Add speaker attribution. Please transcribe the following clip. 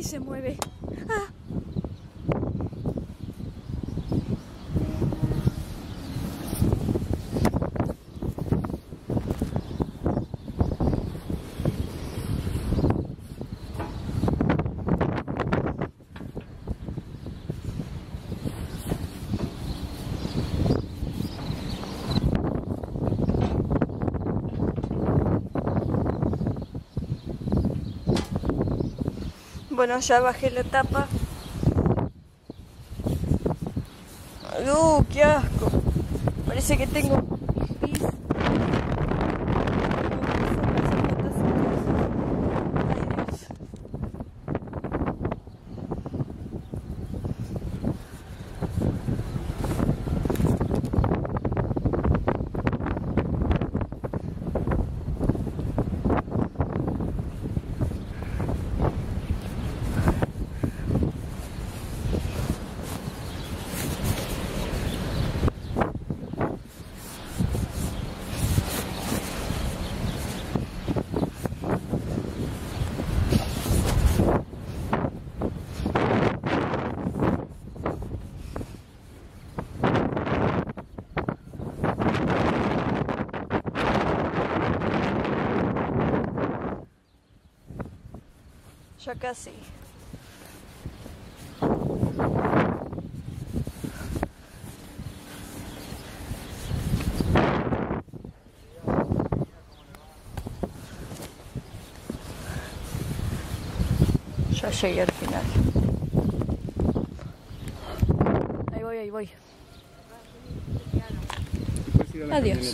Speaker 1: y se mueve. ¡Ah! Bueno, ya bajé la tapa. ¡Qué asco! Parece que tengo pis. Ay, Dios. Ya casi. Ya llegué al final. Ahí voy, ahí voy. Adiós.